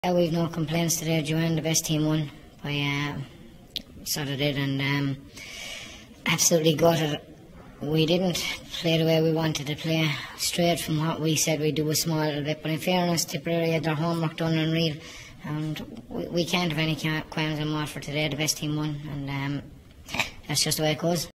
We've no complaints today, Joanne. The best team won by sort of did, and absolutely gutted. We didn't play the way we wanted to play, straight from what we said we'd do a small little bit. But in fairness, Tipperary had their homework done unreal, and we can't have any qualms on Waterford today. The best team won, and that's just the way it goes.